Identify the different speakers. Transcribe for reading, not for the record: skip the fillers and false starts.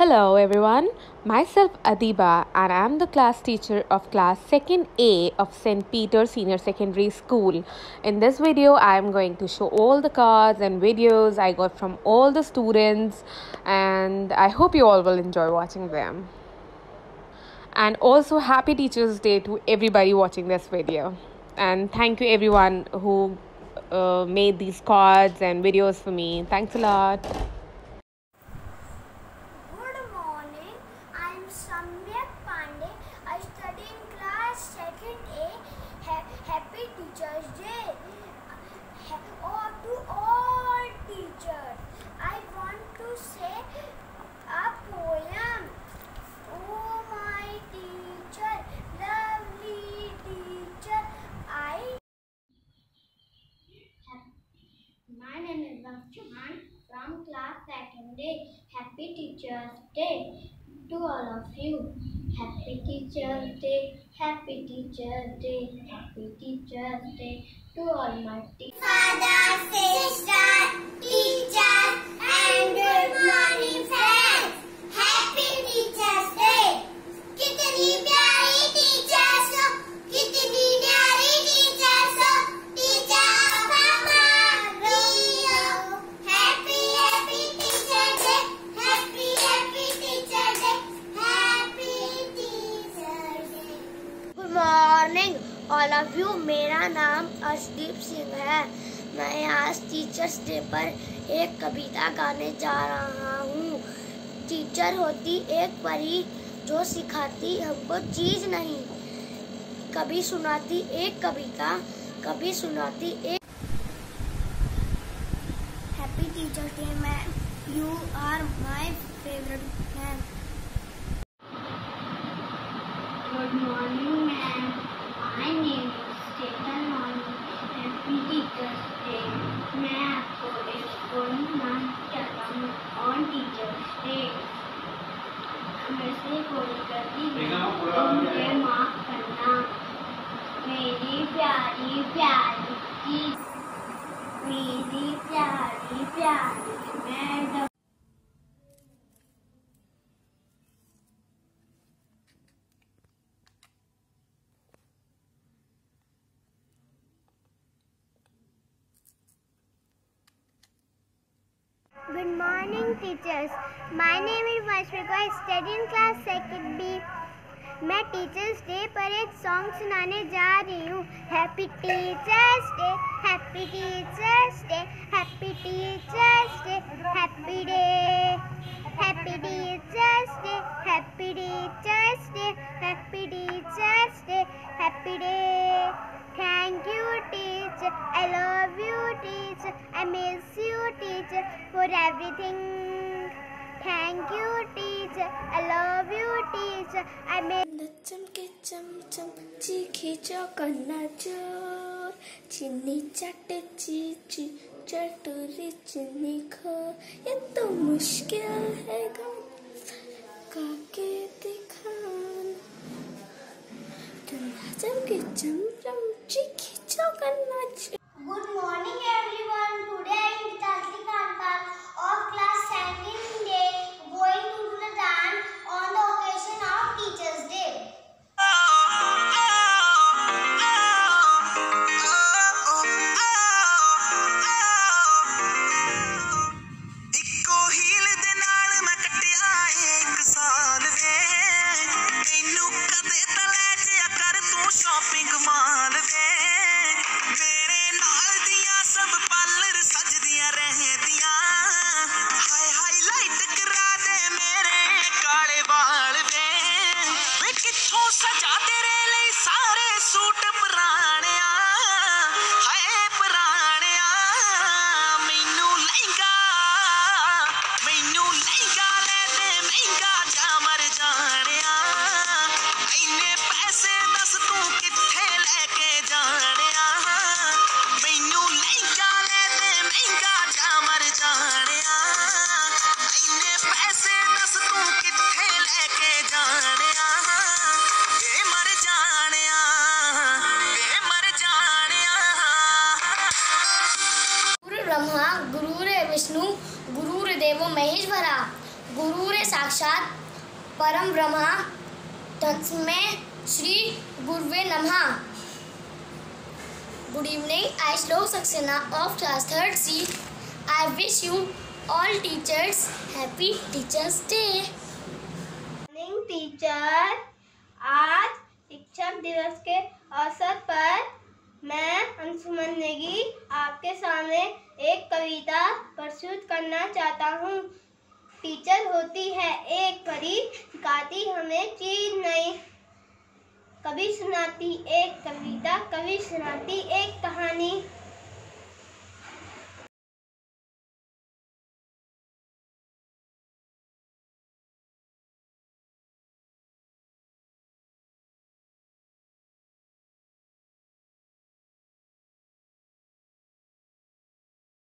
Speaker 1: Hello everyone, myself Adiba and I am the class teacher of class 2nd A of St. Peter Senior Secondary School. In this video, I am going to show all the cards and videos I got from all the students, and I hope you all will enjoy watching them. And also happy Teachers Day to everybody watching this video. And thank you everyone who made these cards and videos for me. Thanks a lot.
Speaker 2: Good morning, I am Samyak Pandey. I study in class 2nd A. Happy Teachers Day. To all teachers, I want to say a poem. Oh my teacher, lovely teacher, My name is Bhavchuhan from class 2nd A. Happy Teachers Day to all of you. Happy Teachers Day, Happy Teachers Day, Happy Teachers Day to all my teachers. Father, sister, teacher, and good morning friends. Happy Teachers Day. कितनी प्यारी teachers हो, कितनी प्यारी teachers हो, teacher हमारी हो. Happy Happy Teachers Day, Happy Happy Teachers Day, Happy Teachers Day. Good morning, all of you. मेरा नाम अर्शदीप सिंह है. मैं आज टीचर्स डे पर एक कविता गाने जा रहा हूँ. टीचर होती एक परी जो सिखाती हमको चीज नहीं, कभी सुनाती एक कविता, कभी सुनाती एक. Happy teachers day ma'am, you are my favourite ma'am. Good morning ma'am, my name is Chetan morning. Happy teachers day. मैं आपको एक पोएम सुनाना चाहता हूँ ऑन टीचर्स डे. वैसे कोई गलती मुझे माफ करना. मेरी प्यारी प्यारी चीज, मेरी प्यारी प्यारी madam. Good morning teachers. My name is Vashwika. I study in class 2nd B. मैं टीचर्स डे पर एक सॉन्ग सुनाने जा रही हूँ. Happy teachers day, happy teachers day, happy teachers day, happy day. Happy teachers day, happy teachers day, happy teachers day, happy day. Thank you teacher, I love you teacher, I miss you teacher for everything. Thank you teacher, I love you teacher, I miss. चमके चमचम चीखी चौकन्ना जोर, चीनी चाटे चीची चटोरी चीनी खो. ये तो मुश्किल है गम काके दिखाना. चमके चमचम चीखी चौकन्ना जोर. Good morning everyone. Today I am Tasli Khanpal of class 2nd A going to do the dance on the occasion of Teachers Day.
Speaker 3: ਇੱਕੋ ਹੀਲ ਦੇ ਨਾਲ ਮੈਂ ਕੱਟਿਆ ਇੱਕ ਸਾਲ ਵੇ. ਮੈਨੂੰ ਕਦੇ ਤਾਂ ਲੈ ਜਿਆ ਕਰ ਤੂੰ ਸ਼ਾਪਿੰਗ ਮਾਲ ਵੇ. ਮੇਰੇ ਨਾਲ ਦੀਆਂ ਸਭ ਪਾਰਲਰ ਸਜਦੀਆਂ ਰਹਿੰਦੀਆਂ. ਹਾਏ ਹਾਈਲਾਈਟ ਕਰਾ ਦੇ ਮੇਰੇ ਕਾਲੇ ਵਾਲ ਵੇ. ਵੇ ਕਿੱਥੋਂ ਸਜਾ ਤੇਰੇ ਲਈ ਸਾਰੇ ਸੂਟ ਪੁਰਾਣਿਆ. ਹਾਏ ਪੁਰਾਣਿਆ. ਮੈਨੂੰ ਲਹਿੰਗਾ ਲੈ ਦੇ ਮਹਿੰਗਾ ਜਾ ਮਰ ਜਾਣਿਆ. ਇੰਨੇ ਪੈਸੇ ਦੱਸ ਤੂੰ ਕਿੱਥੇ ਲੈ ਕੇ ਜਾਣਿਆ. ਮੈਨੂੰ ਲਹਿੰਗਾ ਲੈ ਦੇ ਮਹਿੰਗਾ ਜਾ ਮਰ ਜਾਣਿਆ. ਇੰਨੇ ਪੈਸੇ ਦੱਸ ਤੂੰ ਕਿੱਥੇ ਲੈ ਕੇ ਜਾਣਿਆ. ਵੇ ਮਰ ਜਾਣਿਆ, ਵੇ ਮਰ ਜਾਣਿਆ.
Speaker 2: गुरु ब्रह्मा गुरुर्विष्णु गुरुर्देवो महेश्वरा. गुरुरे साक्षात परम ब्रह्मा तस्मै श्री गुरुवे नमः। Good evening, I Shlok Saxena of class 3rd C. I wish you all teachers happy Teachers Day. Morning teacher, आज शिक्षक दिवस के अवसर पर मैं अंशुमन नेगी आपके सामने एक कविता प्रस्तुत करना चाहता हूँ। टीचर होती है एक परी, सिखाती हमें चीज नई, कभी सुनाती एक कविता, कभी सुनाती एक कहानी।